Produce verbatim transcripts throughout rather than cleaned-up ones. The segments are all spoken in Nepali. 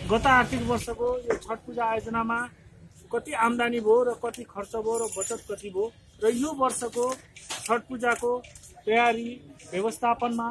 गत आर्थिक वर्षको यो छठ पूजा आयोजनामा कति आम्दानी भयो र कति खर्च भयो र बचत कति भयो र यो वर्षको छठ पूजाको तयारी व्यवस्थापनमा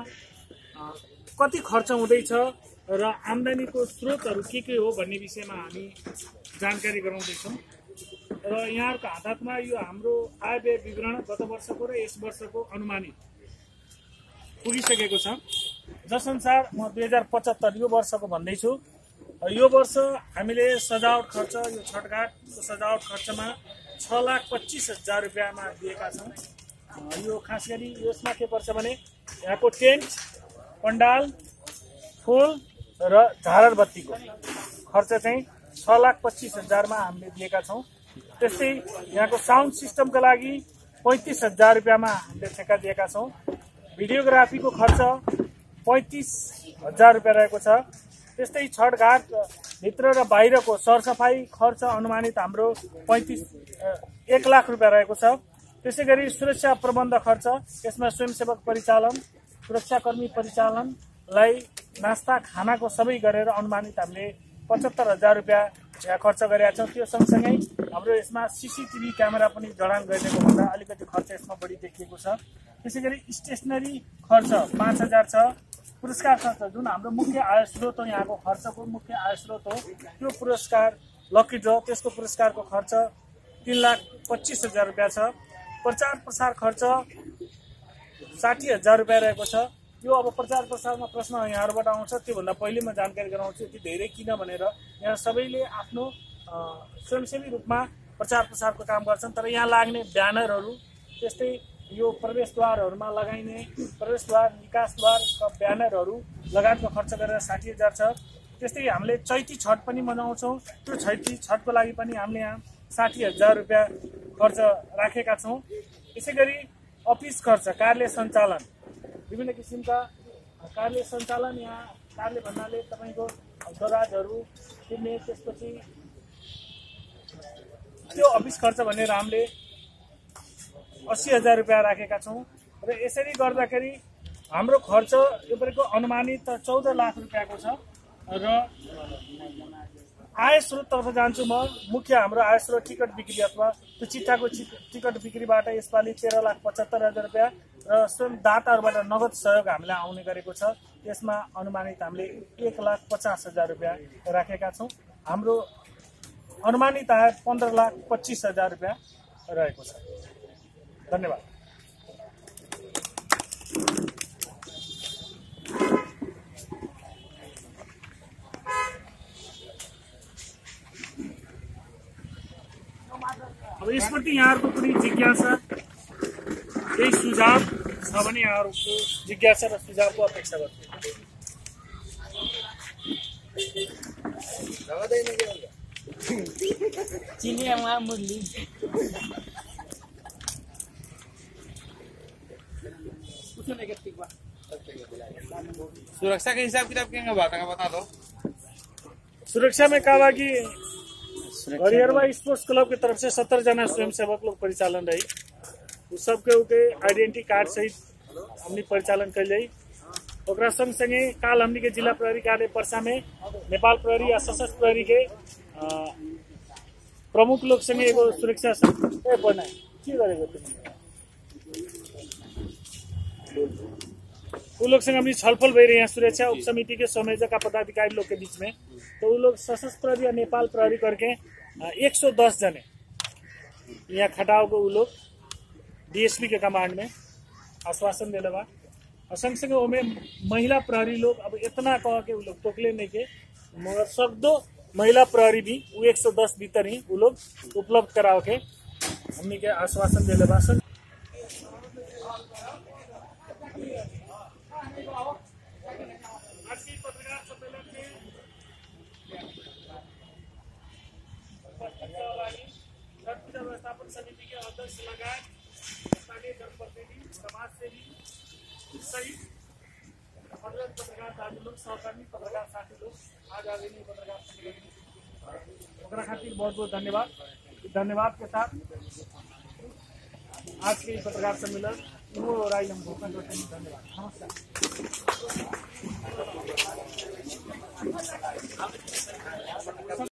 कति खर्च हुँदैछ र आम्दानीको स्रोतहरू के के हो भन्ने विषयमा हामी जानकारी गराउँदैछौँ र यहाँहरुको हातमा यो हाम्रो आय व्यय विवरण गत वर्षको र यस वर्षको अनुमानित पुगिसकेको छ। जसअनुसार म दुई हजार पचहत्तर यो वर्षको भन्दैछु। यो वर्ष हामीले सजावट खर्च यो छठघाटको सजावट खर्चमा छ लाख पच्चीस हजार रुपियाँमा दिएका छौँ। यो खास गरी यसमा के पर्छ भने यहाँको टेन्ट, पण्डाल, फुल र झालर बत्तीको खर्च चाहिँ छ लाख पच्चीस हजारमा हामीले दिएका छौँ। त्यस्तै यहाँको साउन्ड सिस्टमका लागि पैँतिस हजार रुपियाँमा हामीले ठेक्का दिएका छौँ। भिडियोग्राफीको खर्च पैँतिस हजार रुपियाँ रहेको छ। त्यस्तै छठघाट भित्र र बाहिरको सरसफाई खर्च अनुमानित हाम्रो पैँतिस एक लाख रुपियाँ रहेको छ। त्यसै गरी सुरक्षा प्रबन्ध खर्च, यसमा स्वयंसेवक परिचालन, सुरक्षाकर्मी परिचालनलाई नास्ता खानाको सबै गरेर अनुमानित हामीले पचहत्तर हजार रुपियाँ खर्च गरेका छौँ। त्यो सँगसँगै हाम्रो यसमा सिसिटिभी क्यामेरा पनि जडान गरिएको हुँदा अलिकति खर्च यसमा बढी देखिएको छ। त्यसै गरी स्टेसनरी खर्च पाँच हजार छ। पुरस्कार खर्च जुन हाम्रो मुख्य आय स्रोत हो, यहाँको खर्चको मुख्य आय स्रोत हो, त्यो पुरस्कार लकी ड्र त्यसको पुरस्कारको खर्च तीन लाख पच्चीस हजार रुपियाँ छ। प्रचार प्रसार खर्च साठी हजार रुपियाँ रहेको छ। यो अब प्रचार प्रसारमा प्रश्न यहाँहरूबाट आउँछ, त्योभन्दा पहिले म जानकारी गराउँछु यति धेरै किन भनेर। यहाँ सबैले आफ्नो स्वयंसेवी रूपमा प्रचार प्रसारको काम गर्छन्, तर यहाँ लाग्ने ब्यानरहरू, त्यस्तै यो प्रवेशद्वारहरूमा लगाइने प्रवेशद्वार निकासद्वारका ब्यानरहरू लगायतको खर्च गरेर साठी हजार छ। त्यस्तै हामीले चैती छठ पनि मनाउँछौँ, त्यो चैती छठको लागि पनि हामीले यहाँ साठी हजार रुपियाँ खर्च राखेका छौँ। यसै गरी अफिस खर्च, कार्य सञ्चालन, विभिन्न किसिमका कार्य सञ्चालन, यहाँ कार्य भन्नाले तपाईँको दराजहरू किन्ने, त्यसपछि त्यो अफिस खर्च भनेर हामीले अस्सी हजार रुपियाँ राखेका छौँ। र यसरी गर्दाखेरि हाम्रो खर्च यो परेको अनुमानित चौध लाख रुपियाँको छ। र आय स्रोततर्फ जान्छु म। मुख्य हाम्रो आय स्रोत टिकट बिक्री अथवा त्यो चिट्ठाको टिकट बिक्रीबाट यसपालि तेह्र लाख पचहत्तर हजार रुपियाँ र स्वयं दाताहरूबाट नगद सहयोग हामीलाई आउने गरेको छ। यसमा अनुमानित हामीले एक लाख पचास हजार रुपियाँ राखेका छौँ। हाम्रो अनुमानित आय पन्ध्र लाख पच्चिस हजार रुपियाँ रहेको छ। धन्यवाद। अब यसप्रति यहाँहरूको कुनै जिज्ञासा, केही सुझाव छ भने यहाँहरूको जिज्ञासा र सुझावको अपेक्षा गर्छु। सुरक्षा के हिसाब किताब क्या बात है बता दो। सुरक्षा में कहा कि गढ़ियारवा स्पोर्ट्स क्लब की तरफ से सत्तर जना स्वयंसेवक लोग परिचालन रही, उस सबके उके आइडेंटिटी कार्ड सहित हमने परिचालन कर ली। ओकरा संग संगे काल हमने के जिला प्रहरी कार्यालय पर्सा में नेपाल प्रहरी या सशस्त्र प्रहरी के प्रमुख लोग संगे एगो सुरक्षा बनाए के गरेको वो लोग संग अपनी छलफल भई रही है सुरक्षा उप समिति के संयोजक पदाधिकारी लोग के बीच में। तो वो लोग सशस्त्र प्रहरी या नेपाल प्रहरी करके एक सौ दस जने यहाँ खटाव को वो लोग डीएसपी के कमांड में आश्वासन दिले बा। और संग संग ओमे महिला प्रहरी लोग अब इतना कह के वो लोग तोकले नहीं के, मगर सक्दो महिला प्रहरी भी वो एक सौ दस भीतर ही वो लोग उपलब्ध कराओ के हमने के आश्वासन दिले बा। व्यवस्थापन समिति के अध्यक्ष लगायत स्थानीय जनप्रतिनिधि, समाज सेवी सहित पत्रकार दाजु लोग, सहकर्मी पत्रकार साथी लोग आज आदरणीय पत्रकार ओकरा खातिर बहुत बहुत धन्यवाद। धन्यवाद के साथ आज के पत्रकार सम्मेलन और आई हम घोषणा करते हैं। धन्यवाद। नमस्कार।